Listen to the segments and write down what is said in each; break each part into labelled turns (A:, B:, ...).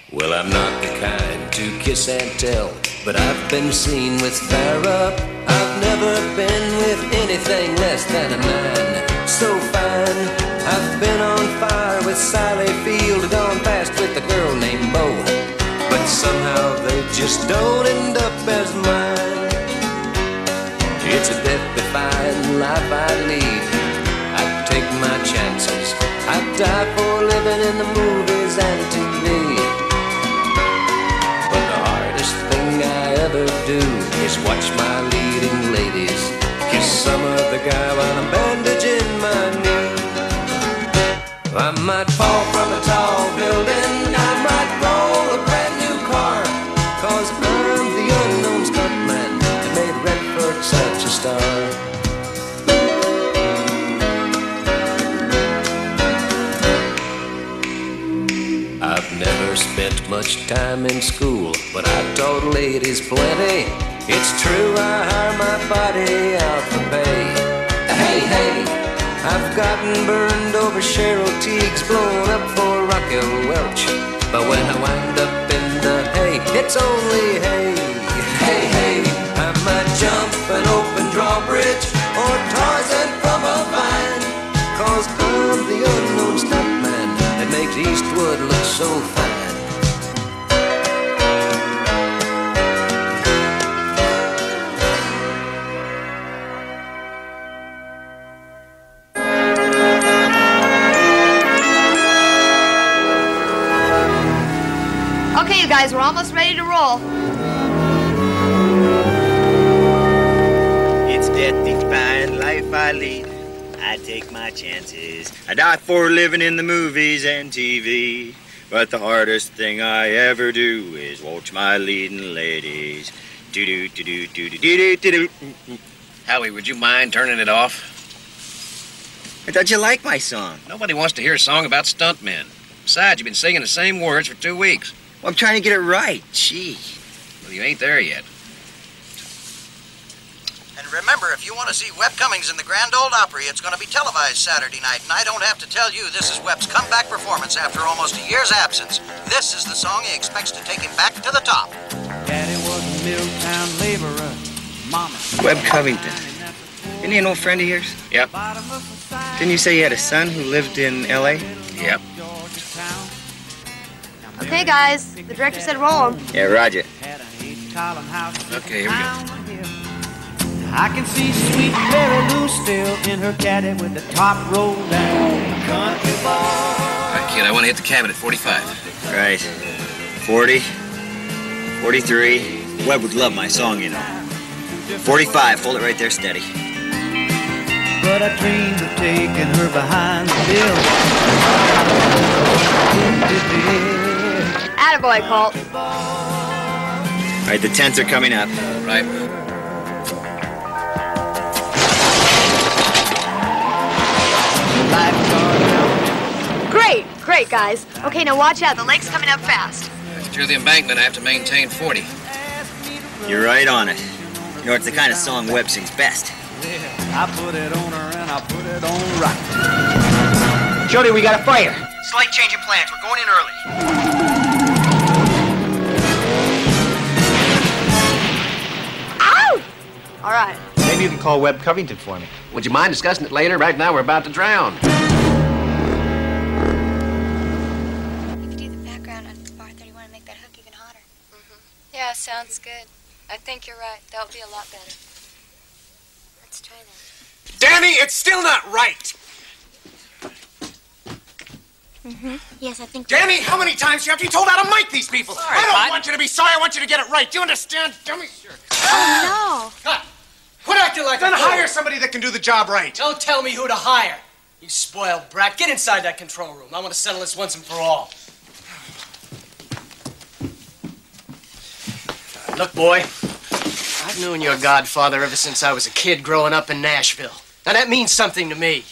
A: Well, I'm not the kind to kiss and tell, but I've been seen with fire up. I've never been with anything less than a 9. So fine, I've been on fire with Sally Field, gone fast with a girl named Bo, but somehow they just don't end up as mine. It's a death-defying life I lead. I take my chances. I die for living in the movies and TV. But the hardest thing I ever do is watch my leading ladies kiss some other guy while I'm bandaging my knee. I might fall from a tall building, I might roll a brand new car, 'cause I'm the unknown stuntman that made Redford such a star. I've never spent much time in school, but I've taught ladies plenty. It's true, I hire my body out for pay. Hey, hey, I've gotten burned over Cheryl Teague's, blown up for Raquel Welch. But when I wind up in the hay, it's only hay. Hey, hey, I might jump an open drawbridge or Tarzan from a vine, 'cause I'm the unknown stuntman that makes Eastwood look so fine.
B: Okay, you guys, we're almost ready to roll.
C: It's death-defying life I lead. I take my chances. I die for living in the movies and TV. But the hardest thing I ever do is watch my leading ladies. Do-do-do-do-do-do-do-do-do.
D: Howie, would you mind turning it off?
C: I thought you liked my song.
D: Nobody wants to hear a song about stuntmen. Besides, you've been singing the same words for 2 weeks.
C: Well, I'm trying to get it right. Gee.
D: Well, you ain't there yet.
E: And remember, if you want to see Webb Covington in the Grand Ole Opry, it's going to be televised Saturday night. And I don't have to tell you, this is Webb's comeback performance after almost a year's absence. This is the song he expects to take him back to the top.
F: Daddy was a Milltown laborer. Mama.
C: Webb Covington. Isn't he an old friend of yours?
D: Yep.
C: Didn't you say you had a son who lived in L.A.?
D: Yep.
B: Okay, guys, the director said roll 'em.
C: Yeah, roger.
D: Okay, here we go.
F: I can see sweet Mary Lou still in her caddy with the top rolled down. Country boy.
D: All right, kid, I want to hit the cabin at 45.
C: Right. 40. 43. Webb would love my song, you know. 45. Hold it right there steady.
F: But I dreamed of taking her behind the bill.
B: Attaboy, Colt.
C: All right, the tents are coming up.
D: Right.
B: Great, guys. Okay, now watch out. The lake's coming up fast.
D: Through the embankment, I have to maintain 40.
C: You're right on it. You know, it's the kind of song Webb sings best.
F: I put it on her and I put it on right.
C: Jody, we got a fire.
E: Slight change of plans. We're going in early.
B: Ow! All right.
G: Maybe you can call Webb Covington for me.
D: Would you mind discussing it later? Right now, we're about to drown.
H: You could do the background on Bar 31 and make that hook even hotter.
I: Yeah, sounds good. I think you're right. That would be a lot better.
H: Let's try that.
J: Danny, it's still not right.
H: Yes, I think...
J: Danny, how many times do you have to be told how to mic these people?
I: Sorry,
J: I don't
I: Bud.
J: want you to be sorry. I want you to get it right. Do you understand? Dummy.
H: Oh,
J: Cut.
I: Quit acting like
J: Then
I: a fool.
J: hire somebody that can do the job right.
I: Don't tell me who to hire. You spoiled brat. Get inside that control room. I want to settle this once and for all. Look, boy, I've known your godfather ever since I was a kid growing up in Nashville. Now, that means something to me.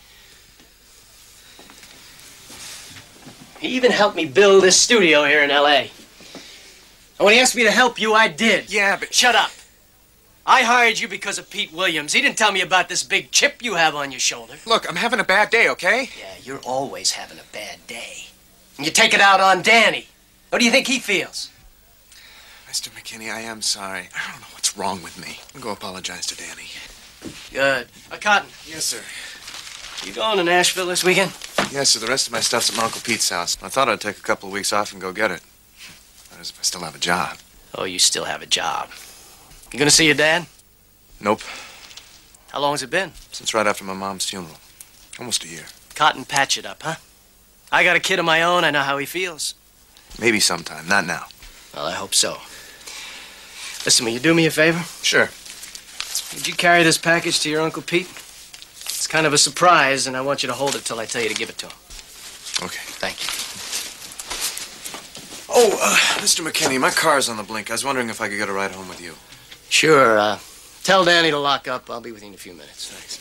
I: He even helped me build this studio here in L.A. And when he asked me to help you, I did.
J: Yeah, but...
I: Shut up. I hired you because of Pete Williams. He didn't tell me about this big chip you have on your shoulder.
J: Look, I'm having a bad day, okay?
I: Yeah, you're always having a bad day. And you take it out on Danny. How do you think he feels?
K: Mr. McKinney, I am sorry. I don't know what's wrong with me. I'll go apologize to Danny.
I: Good. Cotton.
K: Yes, sir.
I: You going to Nashville this weekend?
K: Yes, sir. The rest of my stuff's at my Uncle Pete's house. I thought I'd take a couple of weeks off and go get it. That is, if I still have a job.
I: Oh, you still have a job. You gonna see your dad?
K: Nope.
I: How long has it been?
K: Since right after my mom's funeral. Almost a year.
I: Cotton, patch it up, huh? I got a kid of my own. I know how he feels.
K: Maybe sometime. Not now.
I: Well, I hope so. Listen, will you do me a favor?
K: Sure.
I: Would you carry this package to your Uncle Pete? It's kind of a surprise, and I want you to hold it till I tell you to give it to him.
K: Okay.
I: Thank you.
K: Oh, Mr. McKinney, my car's on the blink. I was wondering if I could get a ride home with you.
I: Sure. Tell Danny to lock up. I'll be with you in a few minutes.
K: Thanks.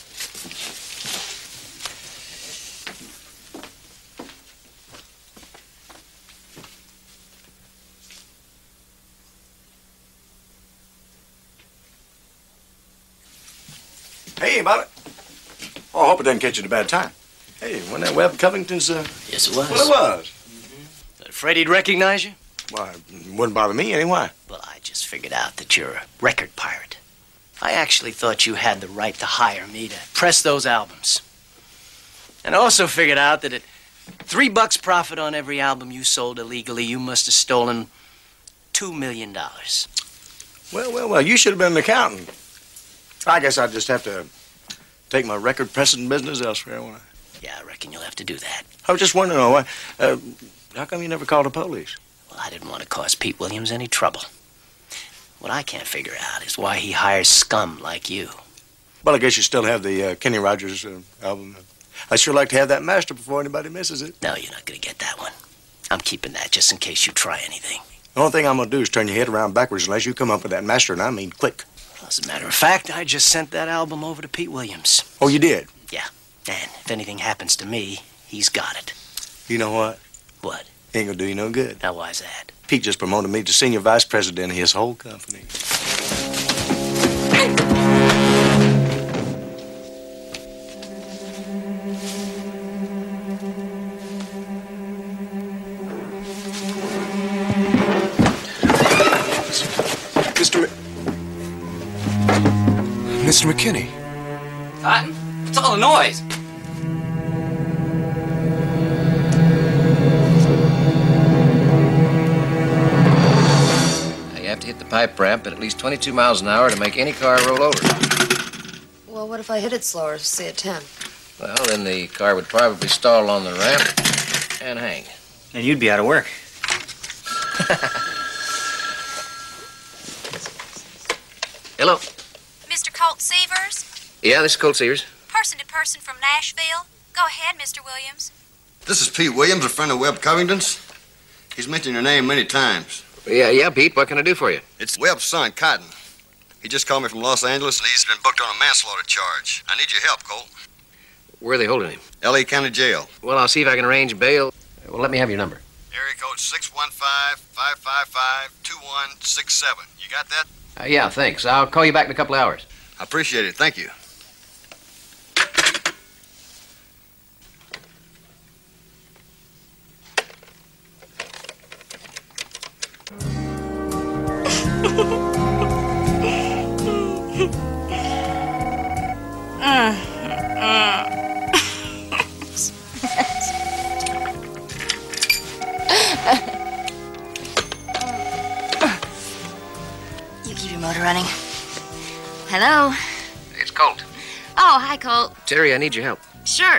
L: Hey, Bobby. Oh, I hope it doesn't catch you at a bad time. Hey, wasn't that Webb Covington's,
I: Yes, it was.
L: Well, it was.
I: Afraid he'd recognize you?
L: Why, it wouldn't bother me any. Why?
I: Well, I just figured out that you're a record pirate. I actually thought you had the right to hire me to press those albums. And I also figured out that at $3 profit on every album you sold illegally, you must have stolen $2 million.
L: Well, you should have been an accountant. I guess I'd just have to take my record pressing business elsewhere, won't I?
I: Yeah, I reckon you'll have to do that.
L: I was just wondering, how come you never called the police?
I: Well, I didn't want to cause Pete Williams any trouble. What I can't figure out is why he hires scum like you.
L: Well, I guess you still have the Kenny Rogers album. I'd sure like to have that master before anybody misses it.
I: No, you're not going to get that one. I'm keeping that just in case you try anything.
L: The only thing I'm going to do is turn your head around backwards unless you come up with that master, and I mean quick.
I: Well, as a matter of fact, I just sent that album over to Pete Williams.
L: Oh, you did?
I: Yeah. And if anything happens to me, he's got it.
L: You know what?
I: What?
L: Ain't gonna do you no good.
I: Now, why's that?
L: Pete just promoted me to senior vice president of his whole company.
K: Mr. McKinney.
M: Cotton? What's all the noise?
D: You have to hit the pipe ramp at least 22 miles an hour to make any car roll over.
B: Well, what if I hit it slower, say at 10?
D: Well, then the car would probably stall on the ramp and hang.
G: And you'd be out of work.
D: Hello.
H: Mr. Colt Severs?
D: Yeah, this is Colt Sears.
H: Person to person from Nashville? Go ahead, Mr. Williams.
N: This is Pete Williams, a friend of Webb Covington's. He's mentioned your name many times.
D: Yeah, Pete. What can I do for you?
N: It's Webb's son, Cotton. He just called me from Los Angeles, and he's been booked on a manslaughter charge. I need your help, Colt.
D: Where are they holding him?
N: L.A. County Jail.
D: Well, I'll see if I can arrange bail. Well, let me have your number.
N: Area code 615-555-2167. You got that?
D: Yeah, thanks. I'll call you back in a couple of hours.
N: I appreciate it. Thank you.
B: You keep your motor running. Hello?
D: It's Colt.
B: Oh, hi, Colt.
D: Terry, I need your help.
B: Sure.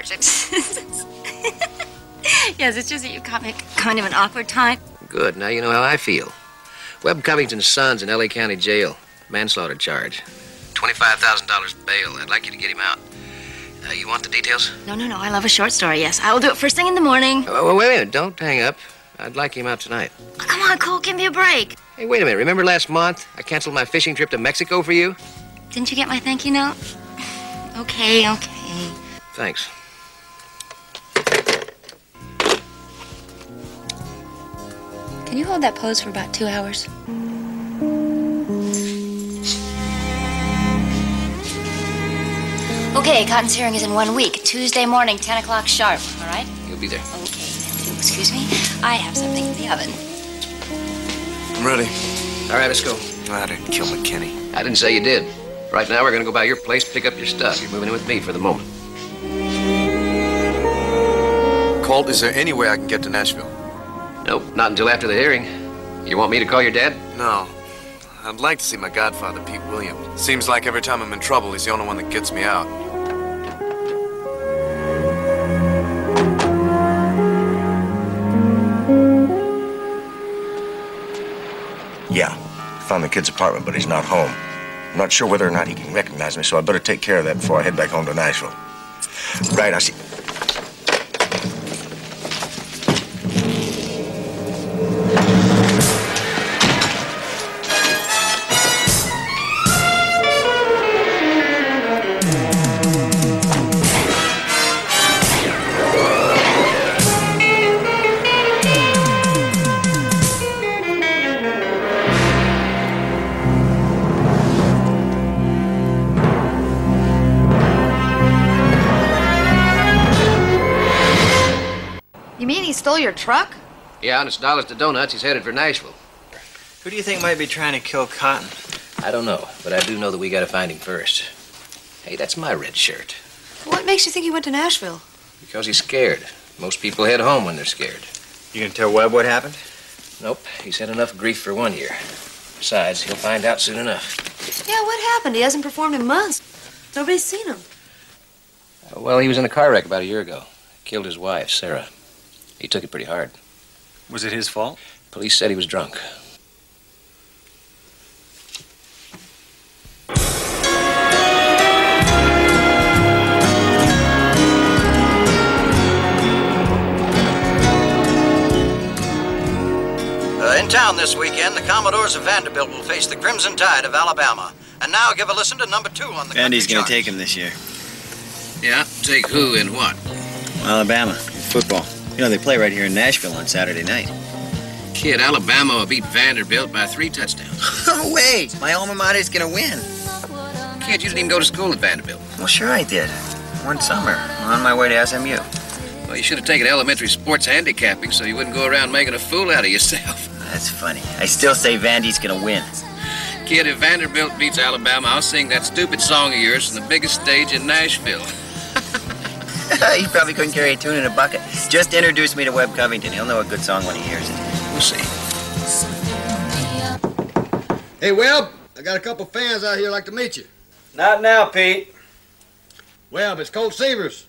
B: Yes, it's just that you caught me kind of an awkward time.
D: Good. Now you know how I feel. Webb Covington's son's in L.A. County Jail. Manslaughter charge. $25,000 bail. I'd like you to get him out. You want the details?
B: No. I love a short story, yes. I will do it first thing in the morning.
D: Well, wait a minute. Don't hang up. I'd like him out tonight.
B: Oh, come on, Colt. Give me a break.
D: Hey, wait a minute. Remember last month I canceled my fishing trip to Mexico for you?
B: Didn't you get my thank you note? Okay.
D: Thanks.
H: Can you hold that pose for about 2 hours?
B: Okay, Cotton's hearing is in 1 week. Tuesday morning, 10 o'clock sharp. All right?
D: You'll be there.
B: Okay. Excuse me. I have something in the oven.
K: I'm ready.
D: All right, let's go.
K: I didn't kill McKinney.
D: I didn't say you did. Right now, we're gonna go by your place, pick up your stuff. You're moving in with me for the moment.
K: Colt, is there any way I can get to Nashville?
D: Nope, not until after the hearing. You want me to call your dad?
K: No. I'd like to see my godfather, Pete Williams. Seems like every time I'm in trouble, he's the only one that gets me out.
L: Yeah, found the kid's apartment, but he's not home. I'm not sure whether or not he can recognize me, so I'd better take care of that before I head back home to Nashville. Right, I see.
B: You mean he stole your truck?
D: Yeah, and it's dollars to donuts. He's headed for Nashville.
C: Who do you think might be trying to kill Cotton?
D: I don't know, but I do know that we gotta find him first. Hey, that's my red shirt.
B: What makes you think he went to Nashville?
D: Because he's scared. Most people head home when they're scared.
C: You gonna tell Webb what happened?
D: Nope, he's had enough grief for 1 year. Besides, he'll find out soon enough.
B: Yeah, what happened? He hasn't performed in months. Nobody's seen him.
D: Well, he was in a car wreck about a year ago. Killed his wife, Sarah. He took it pretty hard.
C: Was it his fault?
D: Police said he was drunk.
E: In town this weekend, the Commodores of Vanderbilt will face the Crimson Tide of Alabama. And now give a listen to number 2 on the
C: Vandy's
E: country
C: gonna
E: chart.
C: take him this year.
D: Yeah? Take who and what?
C: Alabama, in football. You know, they play right here in Nashville on Saturday night.
D: Kid, Alabama will beat Vanderbilt by 3 touchdowns.
C: No way! My alma mater's gonna win.
D: Kid, you didn't even go to school at Vanderbilt.
C: Well, sure I did. One summer, on my way to SMU.
D: Well, you should have taken elementary sports handicapping so you wouldn't go around making a fool out of yourself.
C: That's funny. I still say Vandy's gonna win.
D: Kid, if Vanderbilt beats Alabama, I'll sing that stupid song of yours from the biggest stage in Nashville.
C: You probably couldn't carry a tune in a bucket. Just introduce me to Webb Covington. He'll know a good song when he hears it.
D: We'll see.
N: Hey, Webb, I got a couple fans out here like to meet you.
C: Not now, Pete.
N: Webb, it's Colt Severs.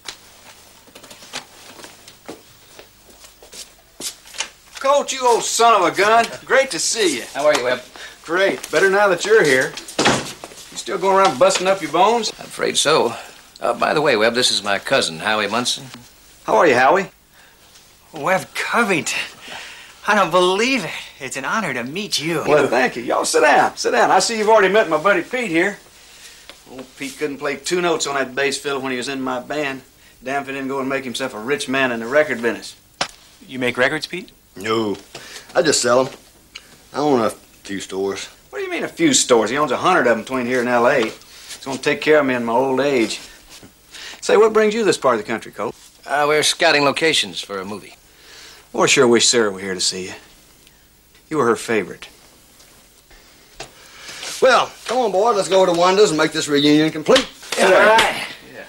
O: Colt, you old son of a gun. Great to see you.
D: How are you, Webb?
O: Great. Better now that you're here. You still going around busting up your bones?
D: I'm afraid so. By the way, Webb, this is my cousin, Howie Munson.
O: How are you, Howie?
C: Webb Covington. I don't believe it. It's an honor to meet you.
O: Well, thank you. Y'all sit down. Sit down. I see you've already met my buddy Pete here. Old Pete couldn't play 2 notes on that bass fiddle when he was in my band. Damn if he didn't go and make himself a rich man in the record business.
C: You make records, Pete?
N: No, I just sell them. I own a few stores.
O: What do you mean a few stores? He owns 100 of them between here and L.A. He's going to take care of me in my old age. Say, what brings you this part of the country, Colt?
D: We're scouting locations for a movie.
O: Well, I sure wish Sarah were here to see you. You were her favorite.
N: Well, come on, boys, let's go to Wanda's and make this reunion complete.
O: All right.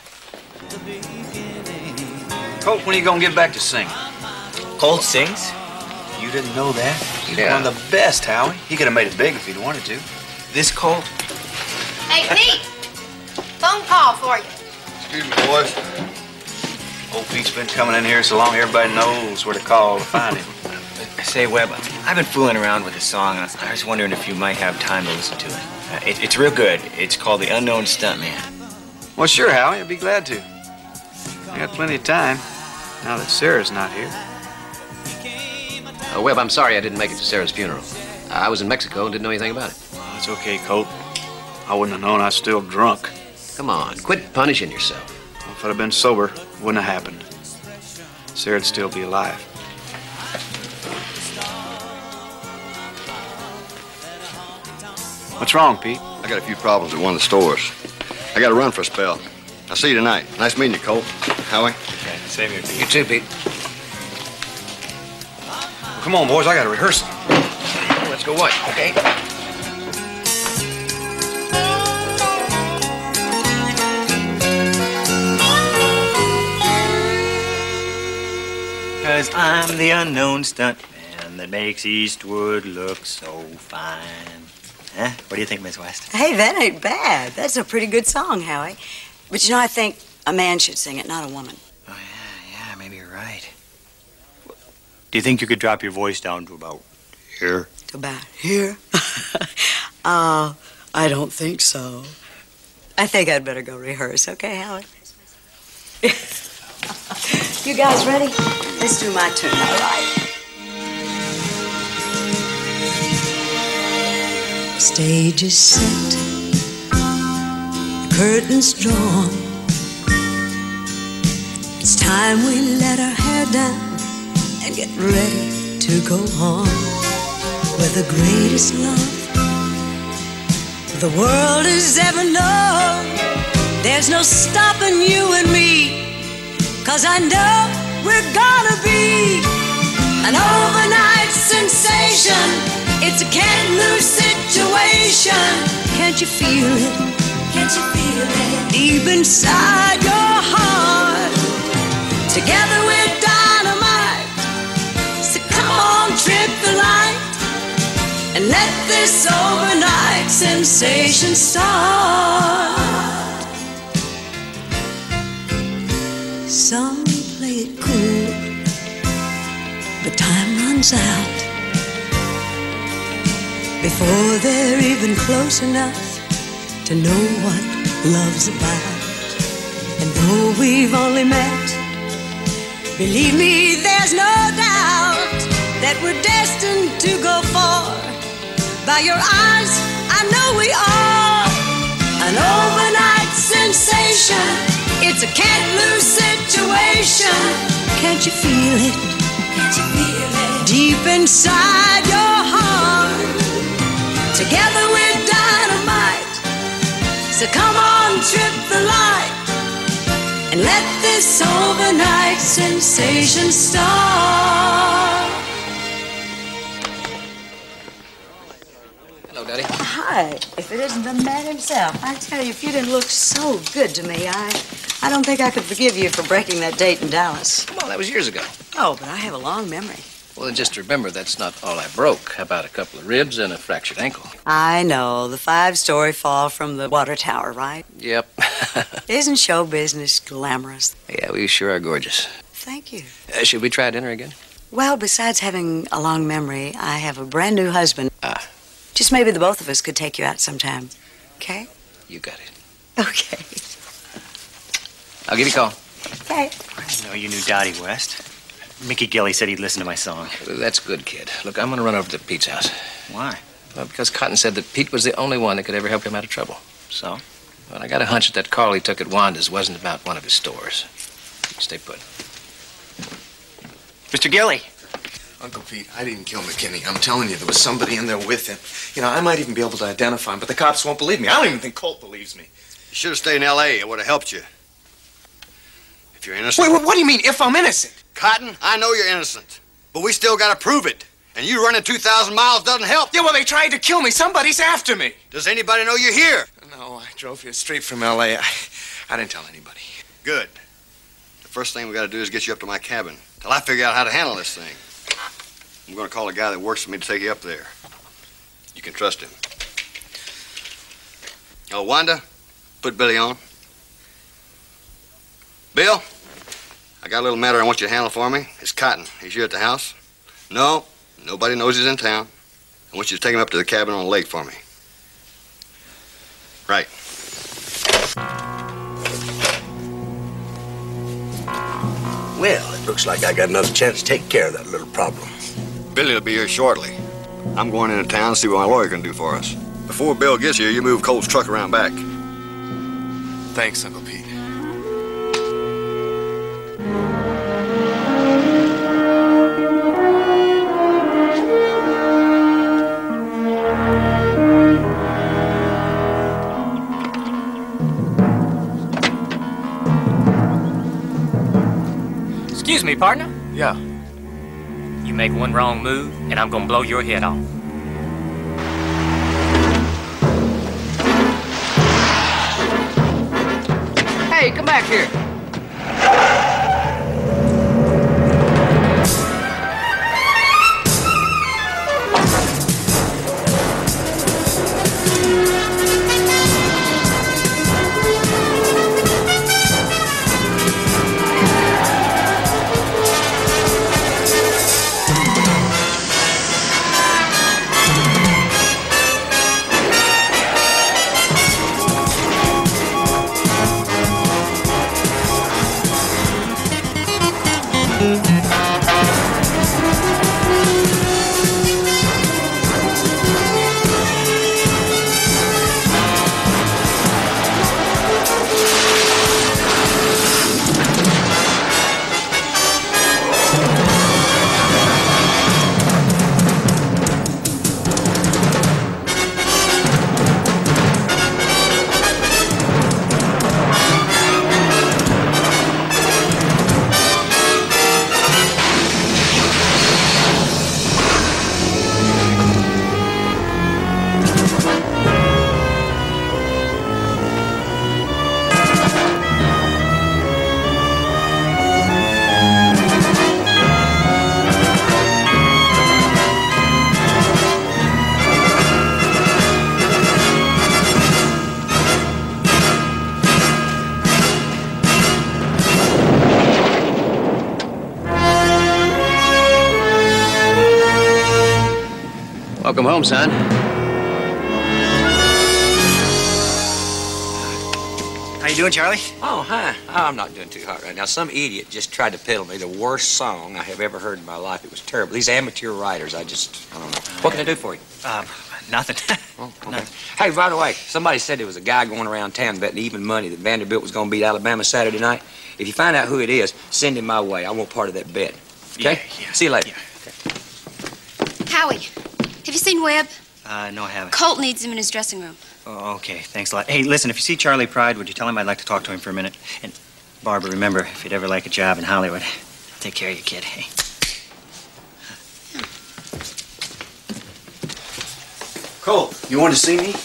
O: Colt, when are you going to get back to singing?
C: Colt sings? You didn't know that?
O: He's one of the best, Howie. He could have made it big if he'd wanted to.
C: This Colt?
H: Hey, Pete! Phone call for you.
N: Excuse me, boys.
O: Old Pete's been coming in here so long everybody knows where to call to find him.
C: Say, Webb, I've been fooling around with this song, and I was wondering if you might have time to listen to it. It's real good. It's called The Unknown Stuntman.
O: Well, sure, Howie. I'd be glad to. I got plenty of time now that Sarah's not here.
D: Webb, I'm sorry I didn't make it to Sarah's funeral. I was in Mexico and didn't know anything about it.
O: Oh, it's okay, Colt. I wouldn't have known I was still drunk.
D: Come on, quit punishing yourself.
O: Well, if I'd have been sober, it wouldn't have happened. Sarah'd still be alive. What's wrong, Pete?
N: I got a few problems at one of the stores. I got to run for a spell. I'll see you tonight. Nice meeting you, Colt. Howie?
C: Okay, same here, Pete.
D: You too, Pete.
O: Well, come on, boys. I got a rehearsal.
D: Let's go watch, okay?
C: Cause I'm the unknown stuntman that makes Eastwood look so fine. Huh? What do you think, Miss West?
P: Hey, that ain't bad. That's a pretty good song, Howie. But you know, I think a man should sing it, not a woman.
C: Oh, yeah, maybe you're right. Do you think you could drop your voice down to about here?
P: To about here? I don't think so. I think I'd better go rehearse, okay, Howie? You guys ready? Let's do my tune, all right? The stage is set, the curtains drawn. It's time we let our hair down and get ready to go on with the greatest love the world has ever known. There's no stopping you and me, 'cause I know we're gonna be an overnight sensation. It's a can't-lose situation. Can't you feel it? Can't you feel it? Deep inside your heart. Together we're dynamite. So come on, trip the light and let this overnight sensation start. Some play it cool, but time runs out before they're even close enough to know what love's about. And though we've only met, believe me, there's no doubt that we're destined to go far. By your eyes, I know we are an overnight sensation. It's a can't-lose situation. Can't you feel it? Can't you feel it? Deep inside your heart. Together we're dynamite. So come on, trip the light and let this overnight sensation start.
D: Hello, Dottie.
P: Hi. If it isn't the man himself, I tell you, if you didn't look so good to me, I don't think I could forgive you for breaking that date in Dallas.
D: Come on, that was years ago.
P: Oh, but I have a long memory.
D: Well, then just remember, that's not all I broke. How about a couple of ribs and a fractured ankle?
P: I know, the 5-story fall from the water tower, right?
D: Yep.
P: Isn't show business glamorous?
D: Yeah, we sure are gorgeous.
P: Thank you.
D: Should we try dinner again?
P: Well, besides having a long memory, I have a brand new husband.
D: Ah.
P: Just maybe the both of us could take you out sometime. Okay?
D: You got it.
P: Okay.
D: I'll give you a call.
P: Okay.
C: I didn't know you knew Dottie West. Mickey Gilly said he'd listen to my song.
D: That's good, kid. Look, I'm going to run over to Pete's house.
C: Why?
D: Well, because Cotton said that Pete was the only one that could ever help him out of trouble.
C: So?
D: Well, I got a hunch that that call he took at Wanda's wasn't about one of his stores. Stay put.
C: Mr. Gilly.
K: Uncle Pete, I didn't kill McKinney. I'm telling you, there was somebody in there with him. You know, I might even be able to identify him, but the cops won't believe me. I don't even think Colt believes me.
N: You should have stayed in L.A. It would have helped you. If you're innocent.
J: Wait, what do you mean, if I'm innocent?
N: Cotton, I know you're innocent, but we still got to prove it. And you running 2,000 miles doesn't help.
J: Yeah, well, they tried to kill me. Somebody's after me.
N: Does anybody know you're here?
K: No, I drove here straight from L.A. I didn't tell anybody.
N: Good. The first thing we got to do is get you up to my cabin till I figure out how to handle this thing. I'm going to call a guy that works for me to take you up there. You can trust him. Oh, Wanda, put Billy on. Bill, I got a little matter I want you to handle for me. It's Cotton. He's here at the house. No, nobody knows he's in town. I want you to take him up to the cabin on the lake for me. Right.
L: Well, it looks like I got another chance to take care of that little problem.
N: Billy will be here shortly. I'm going into town to see what my lawyer can do for us. Before Bill gets here, you move Colt's truck around back.
K: Thanks, Uncle Pete.
M: Excuse me, partner.
K: Yeah.
M: You make one wrong move, and I'm gonna blow your head off. back here.
D: Welcome home, son.
Q: How you doing, Charlie?
R: Oh, hi. I'm not doing too hot right now. Some idiot just tried to peddle me the worst song I have ever heard in my life. It was terrible. These amateur writers, I don't know. What can I do for you?
Q: Nothing.
R: Oh, okay. Hey, by the way, somebody said there was a guy going around town betting even money that Vanderbilt was going to beat Alabama Saturday night. If you find out who it is, send him my way. I want part of that bet. Okay?
Q: Yeah.
R: See you later.
S: Howie, have you seen Webb?
Q: No, I haven't.
S: Colt needs him in his dressing room.
Q: Oh, okay, thanks a lot. Hey, listen, if you see Charlie Pride, would you tell him I'd like to talk to him for a minute? And, Barbara, remember, if you'd ever like a job in Hollywood, I'll take care of you, kid. Hey.
O: Cole, you want to see me?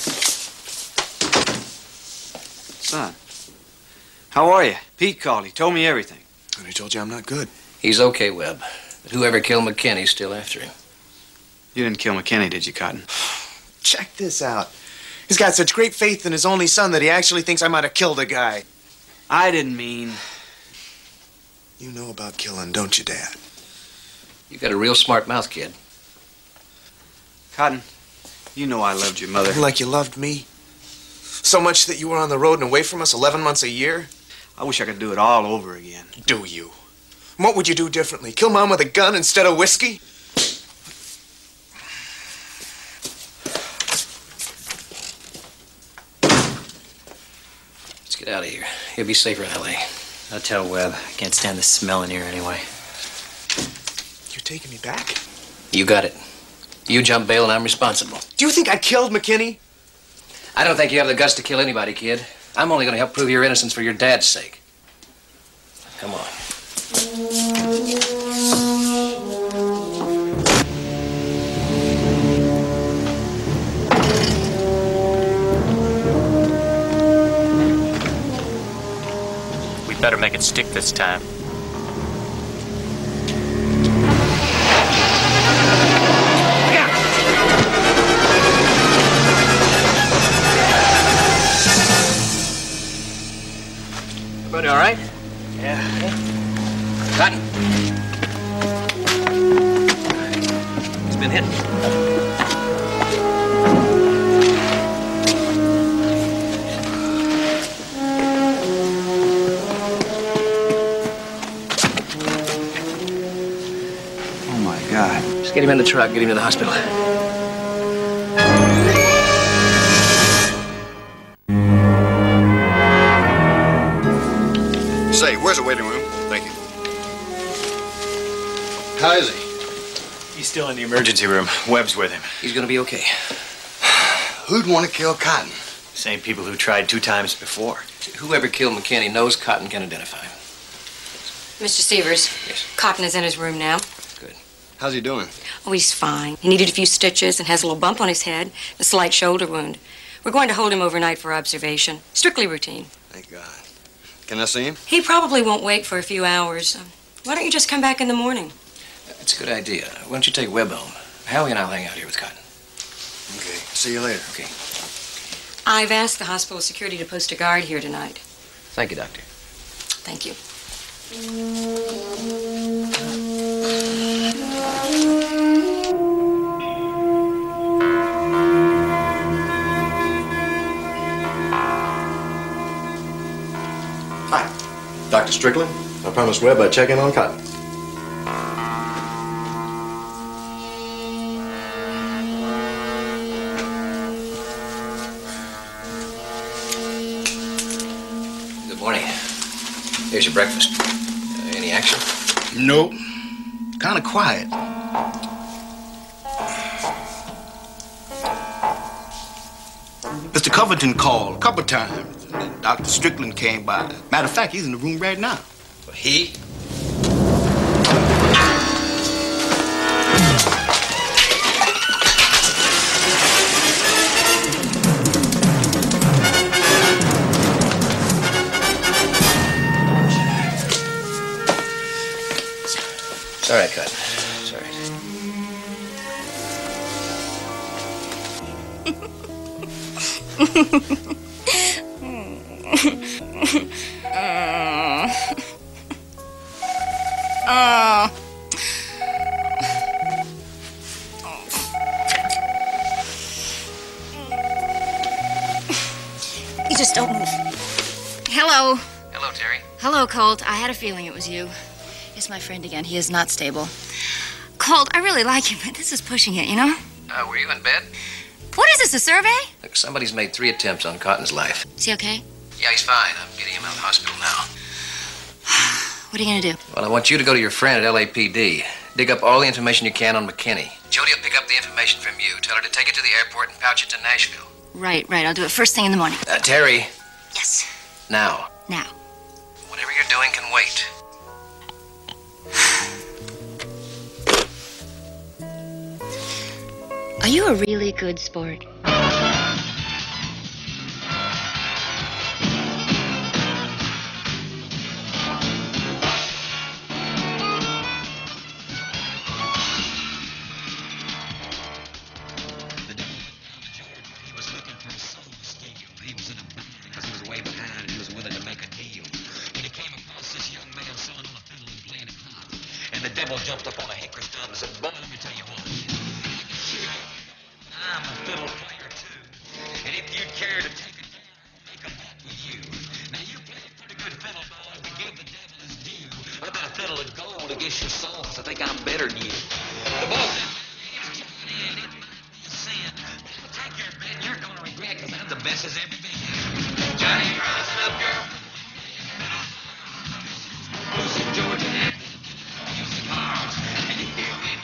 O: Son, how are you? Pete called. He told me everything.
K: And he told you I'm not good.
D: He's okay, Webb. But whoever killed McKinney's still after him.
O: You didn't kill McKinney, did you, Cotton?
K: Check this out. He's got such great faith in his only son that he actually thinks I might have killed a guy.
O: I didn't mean...
K: You know about killing, don't you, Dad?
D: You got a real smart mouth, kid.
O: Cotton, you know I loved your mother.
K: Like you loved me? So much that you were on the road and away from us 11 months a year?
O: I wish I could do it all over again.
K: Do you? What would you do differently? Kill Mom with a gun instead of whiskey?
D: Let's get out of here. You'll be safer in L.A.
Q: I'll tell Webb. I can't stand the smell in here anyway.
K: You're taking me back?
D: You got it. You jump bail and I'm responsible.
K: Do you think I killed McKinney?
D: I don't think you have the guts to kill anybody, kid. I'm only going to help prove your innocence for your dad's sake. Come on.
Q: We'd better make it stick this time.
D: Everybody all right?
Q: Yeah.
D: Cotton. He's been hit.
O: Oh, my God.
D: Just get him in the truck. Get him to the hospital.
N: Say, where's the waiting room? Thank you. How is he?
Q: He's still in the emergency room. Webb's with him.
D: He's gonna be okay.
N: Who'd want to kill Cotton?
Q: Same people who tried 2 times before.
D: Whoever killed McKinney knows Cotton can identify him.
T: Mr. Severs.
D: Yes.
T: Cotton is in his room now.
N: How's he doing?
T: Oh, he's fine. He needed a few stitches and has a little bump on his head, a slight shoulder wound. We're going to hold him overnight for observation. Strictly routine.
N: Thank God. Can I see him?
T: He probably won't wake for a few hours. Why don't you just come back in the morning?
D: It's a good idea. Why don't you take Webb home? Howie and I'll hang out here with Cotton.
N: Okay. See you later.
D: Okay.
T: I've asked the hospital security to post a guard here tonight.
D: Thank you, Doctor.
T: Thank you.
L: Hi. Dr. Strickland. I promised Webb I'd check in on Cotton.
D: Good morning. Here's your breakfast. Any action?
O: Nope. Kind of quiet. Mr. Covington called a couple times. And Dr. Strickland came by. Matter of fact, he's in the room right now.
D: He? It's all right, Cotton. It's all right.
S: You just don't move. Hello.
D: Hello, Terry.
S: Hello, Colt. I had a feeling it was you. It's my friend again. He is not stable. Colt, I really like him, but this is pushing it, you know?
D: Were you in bed?
S: What is this, a survey?
D: Look, somebody's made 3 attempts on Cotton's life.
S: Is he okay?
D: Yeah, he's fine. I'm getting him out of the hospital now.
S: What are you gonna do?
D: Well, I want you to go to your friend at LAPD. Dig up all the information you can on McKinney. Jody will pick up the information from you. Tell her to take it to the airport and pouch it to Nashville.
S: Right. I'll do it first thing in the morning.
D: Terry.
S: Yes.
D: Now.
S: Now.
D: Whatever you're doing can wait.
S: Are you a really good sport?
U: Jumped up on a hickory stump and said, boy, let me tell you what. I'm a fiddle player, too. And if you'd care to take it down, I'll make a bet with you. Now, you play a pretty good fiddle, boy, but give the devil his due. I bet a fiddle of gold against your soul, 'cause I think I'm better than you. The boy said, it's Johnny, and it might be a sin. But take your bet, and you're going to regret, 'cause I'm the best as ever been. Johnny, rising up, girl. Lucy, Georgia, music arms, and you hear me,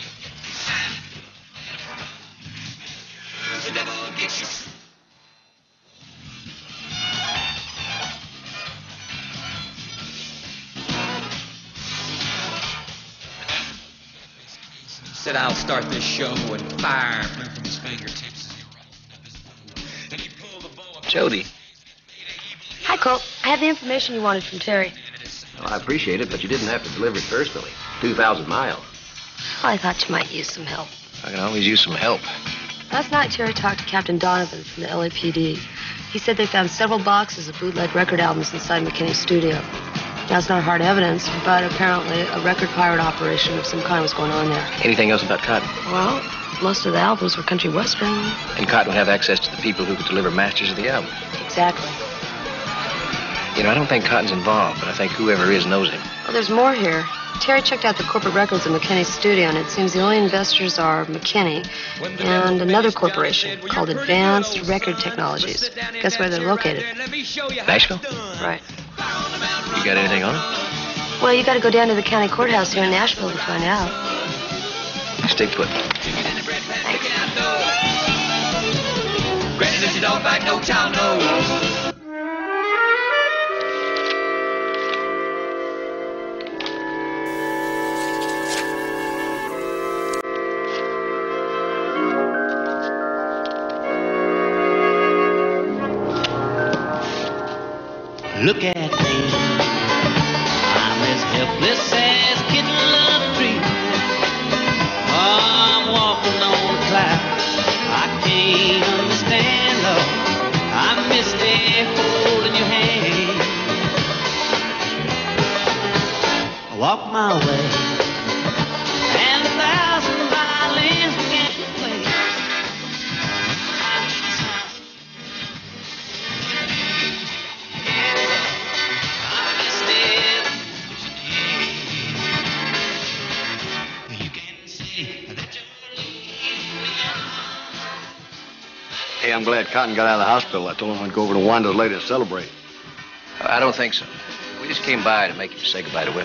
U: the devil gets you. Said I'll start this show and fire flew from his fingertips as he rolled up his bow. Then he pulled the bow up.
D: Jody.
B: Hi, Colt. I have the information you wanted from Terry.
D: Well, I appreciate it, but you didn't have to deliver it personally. 2,000 miles.
B: Well, I thought you might use some help.
D: I can always use some help.
B: Last night, Terry talked to Captain Donovan from the LAPD. He said they found several boxes of bootleg record albums inside McKinney's studio. That's not hard evidence, but apparently a record pirate operation of some kind was going on there.
D: Anything else about Cotton?
B: Well, most of the albums were country western.
D: And Cotton would have access to the people who could deliver masters of the album.
B: Exactly.
D: You know, I don't think Cotton's involved, but I think whoever is knows him.
B: Well, there's more here. Terry checked out the corporate records of McKinney's studio, and it seems the only investors are McKinney and another corporation called Advanced Record Technologies. Guess where they're located?
D: Nashville?
B: Right.
D: You got anything on it?
B: Well, you got to go down to the county courthouse here in Nashville to find out.
D: Stay put.
U: Granny lives your dog back, no child knows.
F: Look at me. my way. And 1,000 violins began to play.
N: Hey, I'm glad Cotton got out of the hospital. I told him I'd go over to Wanda's later to celebrate.
D: I don't think so. We just came by to make you say goodbye to Webb.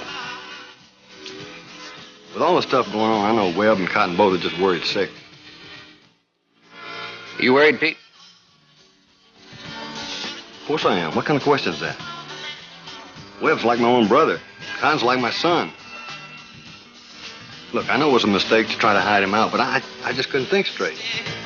N: With all the stuff going on, I know Webb and Cotton both are just worried sick.
D: You worried, Pete?
N: Of course I am. What kind of question is that? Webb's like my own brother. Cotton's like my son. Look, I know it was a mistake to try to hide him out, but I just couldn't think straight.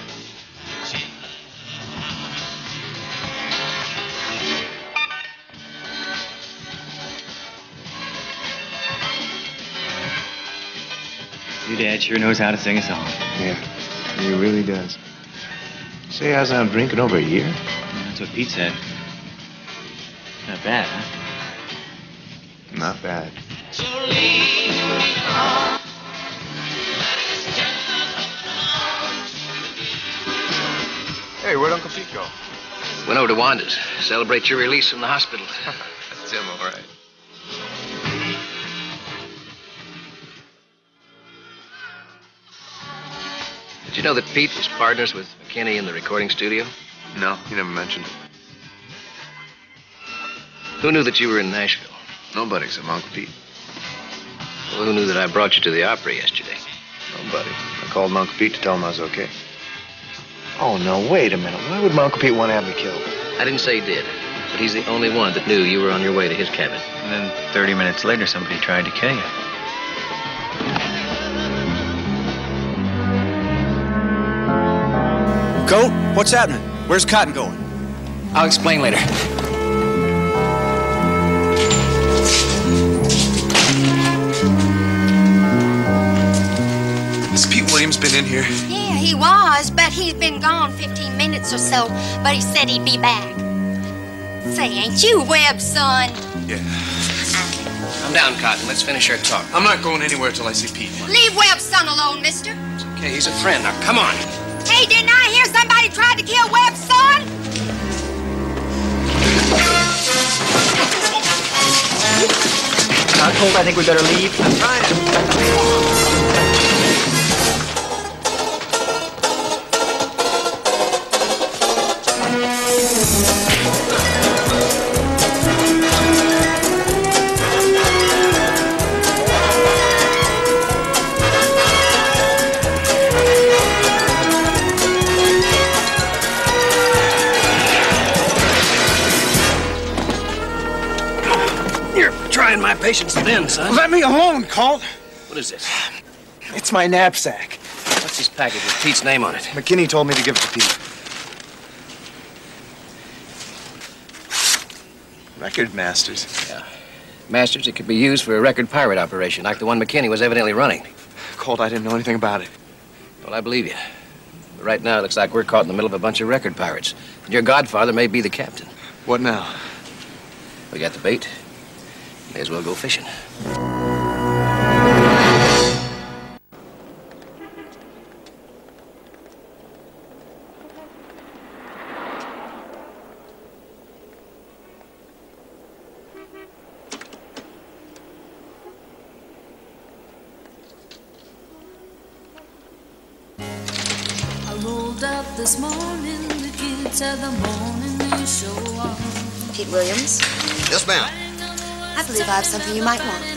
Q: Your dad sure knows how to sing a song.
G: Yeah, he really does. Say, he hasn't had drinking over a year?
Q: That's what Pete said. Not bad, huh?
G: Not bad. Hey, where'd Uncle Pete go?
D: Went over to Wanda's. Celebrate your release from the hospital.
G: That's him, all right.
D: Did you know that Pete was partners with McKinney in the recording studio?
G: No, he never mentioned it.
D: Who knew that you were in Nashville?
G: Nobody except Uncle Pete.
D: Well, who knew that I brought you to the opera yesterday?
G: Nobody. I called my Uncle Pete to tell him I was okay. Oh, no, wait a minute. Why would my Uncle Pete want to have me killed?
D: I didn't say he did, but he's the only one that knew you were on your way to his cabin.
Q: And then 30 minutes later, somebody tried to kill you.
O: Colt, what's happening? Where's Cotton going?
I: I'll explain later.
K: Has Pete Williams been in here?
H: Yeah, he was, but he's been gone 15 minutes or so. But he said he'd be back. Say, ain't you Webb's son?
K: Yeah.
D: Come down, Cotton. Let's finish our talk.
K: I'm not going anywhere till I see Pete.
H: Leave Webb's son alone, mister.
D: It's okay. He's a friend. Now, come on.
H: Hey, didn't I hear somebody tried to kill Webb's son?
Q: Colt, I think we better leave.
O: I'm trying.
D: My patience thin, son.
J: Let me alone, Colt.
D: What is this?
J: It's my knapsack.
D: What's this package with Pete's name on it?
G: McKinney told me to give it to Pete. Record masters.
D: Yeah. Masters, it could be used for a record pirate operation, like the one McKinney was evidently running.
G: Colt, I didn't know anything about it.
D: Well, I believe you. But right now, it looks like we're caught in the middle of a bunch of record pirates. And your godfather may be the captain.
G: What now?
D: We got the bait. May as well go fishing.
P: I rolled up this morning, the kids had the morning show on.
B: Pete Williams?
N: Yes, ma'am.
B: I believe I have something you might want.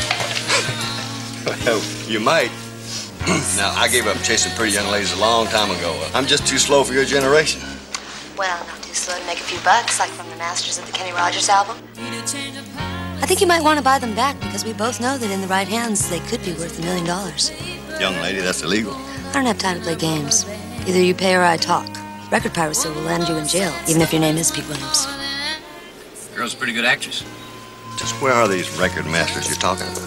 N: Well, you might. Now, I gave up chasing pretty young ladies a long time ago. I'm just too slow for your generation.
B: Well, not too slow to make a few bucks, like from the masters of the Kenny Rogers album. I think you might want to buy them back because we both know that in the right hands, they could be worth $1 million.
N: Young lady, that's illegal.
B: I don't have time to play games. Either you pay or I talk. Record piracy will land you in jail, even if your name is Pete Williams.
D: Girl's a pretty good actress.
N: Just where are these record masters you're talking about?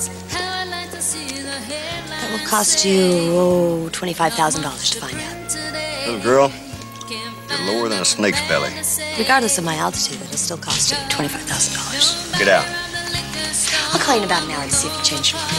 B: That will cost you, $25,000 to find out.
N: Little girl, you're lower than a snake's belly.
B: Regardless of my altitude, it'll still cost you $25,000.
N: Get out.
T: I'll call you in about an hour to see if you changed your mind.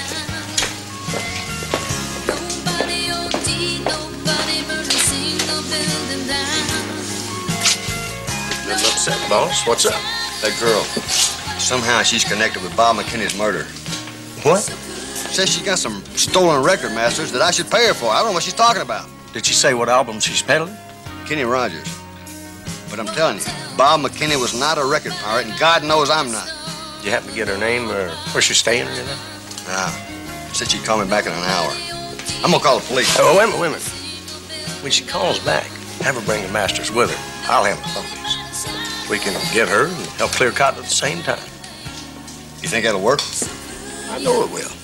L: Nothing upset, boss. What's up?
N: That girl. Somehow she's connected with Bob McKinney's murder.
L: What?
N: Says she got some stolen record masters that I should pay her for. I don't know what she's talking about.
L: Did she say what album she's peddling?
N: Kenny Rogers. But I'm telling you, Bob McKinney was not a record pirate, and God knows I'm not.
L: Did you happen to get her name or where she's staying or anything?
N: Nah. Said she'd call me back in an hour. I'm gonna call the police.
L: Oh, wait a minute. When she calls back, have her bring the masters with her. I'll handle some of these. We can get her and help clear Cotton at the same time.
N: You think that'll work?
L: I know it will.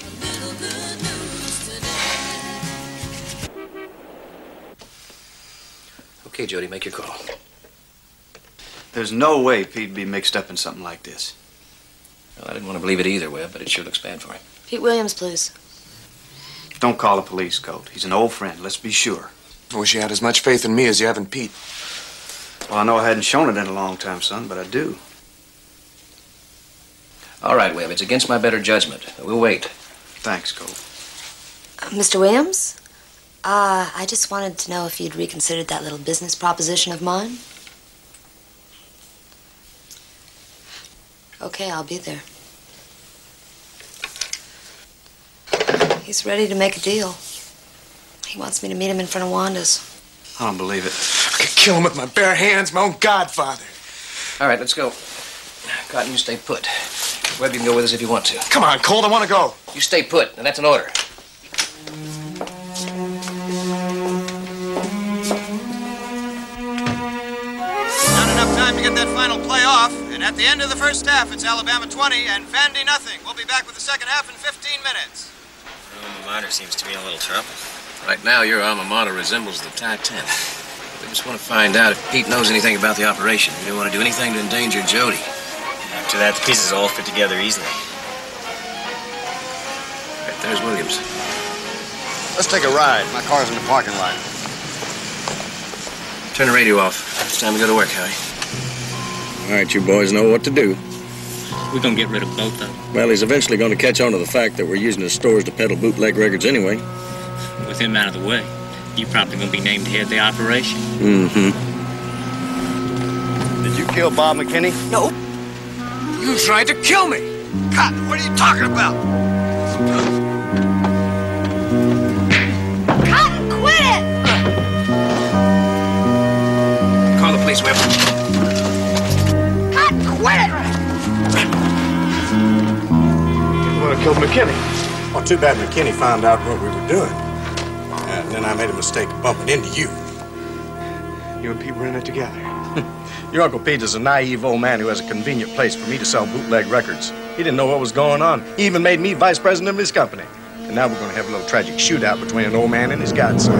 D: Okay, Jody, make your call.
O: There's no way Pete'd be mixed up in something like this.
D: Well, I didn't want to believe it either, Webb, but it sure looks bad for him.
B: Pete Williams, please.
O: Don't call the police, Colt. He's an old friend, let's be sure.
K: I wish you had as much faith in me as you have in Pete.
O: Well, I know I hadn't shown it in a long time, son, but I do.
D: All right, Webb, it's against my better judgment. We'll wait.
O: Thanks, Colt.
B: Mr. Williams? I just wanted to know if you'd reconsidered that little business proposition of mine. Okay, I'll be there. He's ready to make a deal. He wants me to meet him in front of Wanda's.
O: I don't believe it.
K: I could kill him with my bare hands, my own godfather.
D: All right, let's go. Cotton, you stay put. Webb, you can go with us if you want to.
K: Come on, Colt, I want to go.
D: You stay put, and that's an order.
E: Not enough time to get that final play off, and at the end of the first half, it's Alabama 20 and Vandy nothing. We'll be back with the second half in 15 minutes.
C: Your alma mater seems to be in a little trouble.
D: Right now, your alma mater resembles the Titanic. We just want to find out if Pete knows anything about the operation. We don't want to do anything to endanger Jody.
C: After that, the pieces all fit together easily.
D: Right there's Williams.
N: Let's take a ride. My car's in the parking lot.
D: Turn the radio off. It's time to go to work, Howie.
L: All right, you boys know what to do.
Q: We're gonna get rid of both of them.
L: Well, he's eventually going to catch on to the fact that we're using his stores to peddle bootleg records anyway.
Q: With him out of the way, you're probably gonna be named head of the operation.
L: Mm-hmm.
N: Did you kill Bob McKinney?
K: No. You tried to kill me.
N: Cotton, what are you talking about?
H: Cotton, quit it!
D: Call the police, Webb.
H: Cotton, quit it!
G: You want to kill McKinney?
L: Well, too bad McKinney found out what we were doing. And then I made a mistake of bumping into you.
G: You and Pete were in it together.
L: Your Uncle Pete is a naive old man who has a convenient place for me to sell bootleg records. He didn't know what was going on. He even made me vice president of his company. And now we're going to have a little tragic shootout between an old man and his godson.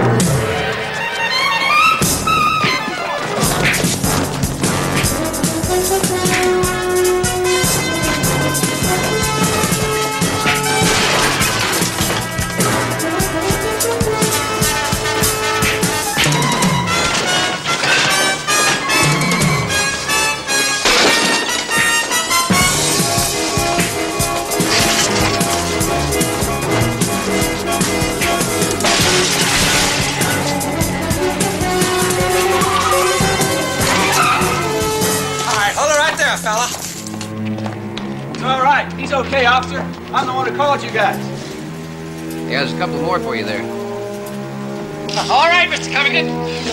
O: He's okay, officer. I'm the one who called you guys.
D: Yeah, there's a couple more for you there.
M: All right, Mr. Covington.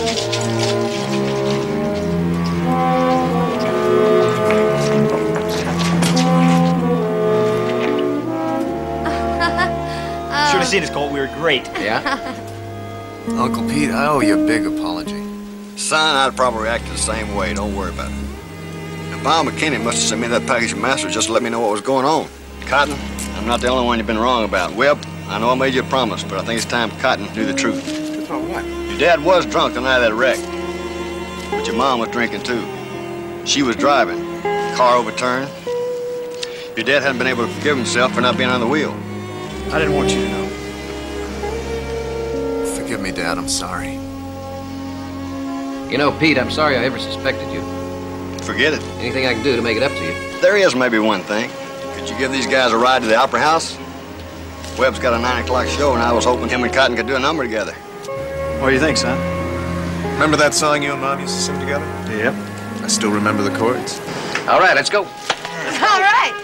Q: Should have seen us, Colt. We were great.
D: Yeah?
K: Uncle Pete, I owe you a big apology.
N: Son, I'd probably act the same way. Don't worry about it. And Bob McKinney must have sent me that package of masters just to let me know what was going on. Cotton, I'm not the only one you've been wrong about. Webb, I know I made you a promise, but I think it's time Cotton knew the truth.
G: Truth about what?
N: Your dad was drunk the night of that wreck. But your mom was drinking too. She was driving. Car overturned. Your dad hadn't been able to forgive himself for not being on the wheel.
O: I didn't want you to know.
K: Forgive me, Dad. I'm sorry.
D: You know, Pete, I'm sorry I ever suspected you.
N: Forget it.
D: Anything I can do to make it up to you?
N: There is maybe one thing. Did you give these guys a ride to the Opera House? Webb's got a 9 o'clock show, and I was hoping him and Cotton could do a number together.
O: What do you think, son?
K: Remember that song you and Mom used to sing together?
O: Yep.
K: I still remember the chords.
D: All right, let's go.
H: All right.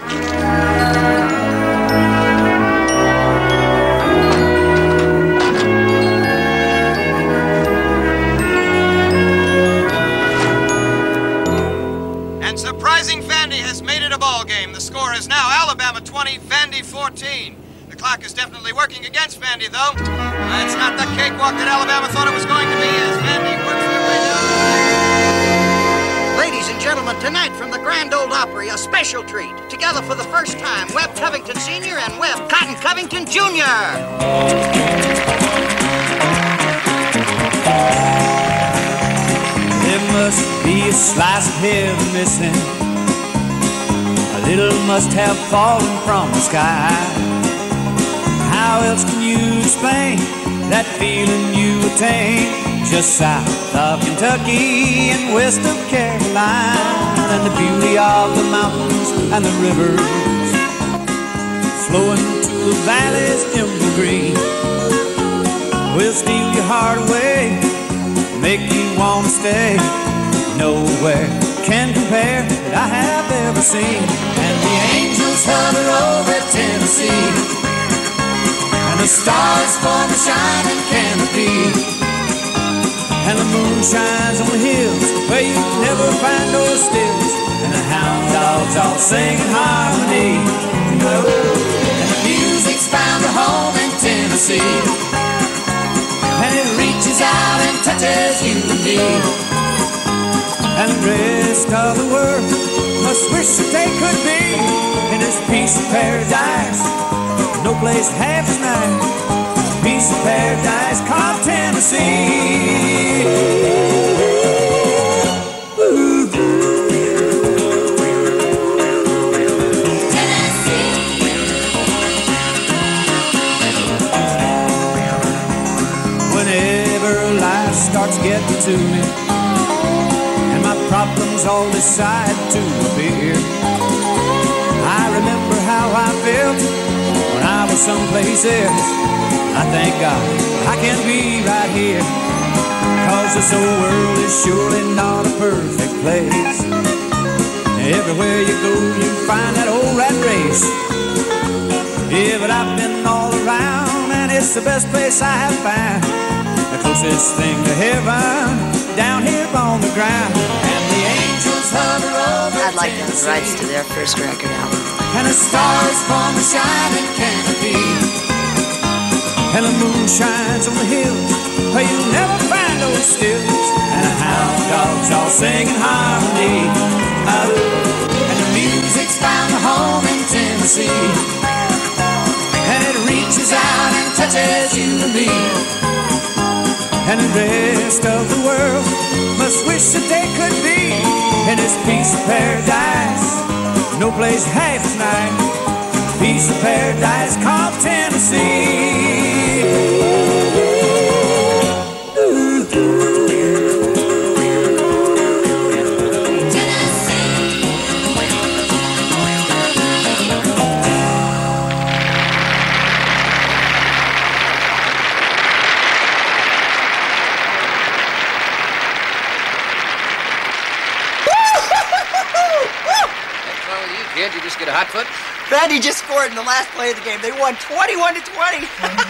E: And surprising Vandy has made it a ball game. The score is now Alabama 20, Vandy 14. The clock is definitely working against Vandy, though. It's not the cakewalk that Alabama thought it was going to be as Vandy works their way down. Ladies and gentlemen, tonight from the Grand Ole Opry, a special treat. Together for the first time, Webb Covington Sr. and Webb Covington Jr.
F: There must be a slice of heaven missing. A little must have fallen from the sky. How else can you explain that feeling you attain just south of Kentucky and west of Carolina, and the beauty of the mountains and the rivers flowing to the valleys emerald green will steal your heart away, make you want to stay. Nowhere can compare that I have ever seen. And the angels hover over Tennessee, and the stars form a shining canopy, and the moon shines on the hills where you never find those stills, and the hound dogs all sing in harmony. And the music's bound to home in Tennessee, and it reaches out and touches you and me. And the rest of the world must wish that they could be in this piece of paradise. No place half as nice. Piece of paradise called Tennessee. Ooh. Whenever life starts getting to me, problems all decide to appear, I remember how I felt when I was someplace else. I thank God I can be right here, 'cause this old world is surely not a perfect place. Everywhere you go you find that old rat race. Yeah, but I've been all around and it's the best place I have found. The closest thing to heaven down here on the ground.
B: I'd like to have the rights to their first record album.
F: And the stars form a shining canopy, and the moon shines on the hills where you'll never find those stills, and the hound dogs all sing in harmony. And the music's found a home in Tennessee, and it reaches out and touches you and me. And the rest of the world must wish that they could be in this piece of paradise. No place half as nice. Piece of paradise called Tennessee. Ooh.
D: Kid, you just get a hot foot?
I: Vandy just scored in the last play of the game. They won 21-20.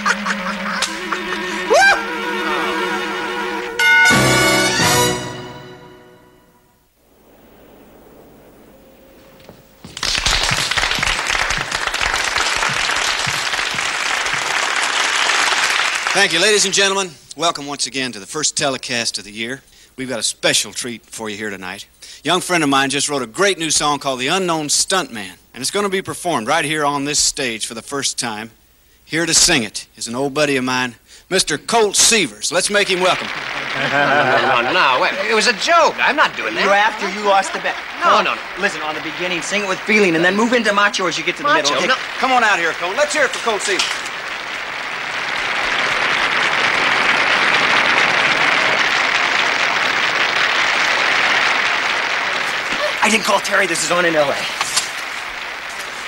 O: Thank you, ladies and gentlemen. Welcome once again to the first telecast of the year. We've got a special treat for you here tonight. A young friend of mine just wrote a great new song called The Unknown Stuntman, and it's going to be performed right here on this stage for the first time. Here to sing it is an old buddy of mine, Mr. Colt Seavers. Let's make him welcome.
D: No, wait. It was a joke. I'm not doing that.
I: You're after you lost the bet. No. Listen, on the beginning, sing it with feeling, and then move into macho as you get to the middle. Okay?
D: No.
O: Come on out here, Colt. Let's hear it for Colt Seavers.
I: I didn't call Terry. This is on in L.A.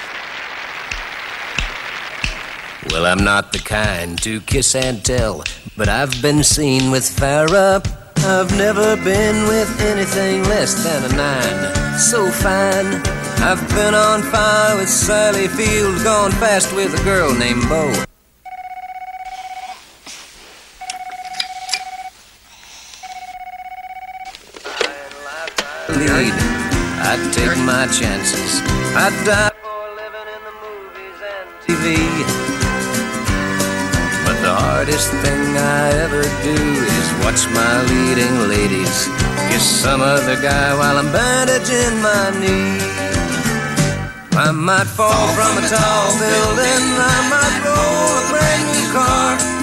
D: Well, I'm not the kind to kiss and tell, but I've been seen with Farrah. I've never been with anything less than a 9. So fine. I've been on fire with Sally Field, gone fast with a girl named Bo. Lead. I'd take my chances. I'd die for living in the movies and TV. But the hardest thing I ever do is watch my leading ladies kiss some other guy while I'm bandaging my knee. I might fall from a tall building, I might roll a brand new car.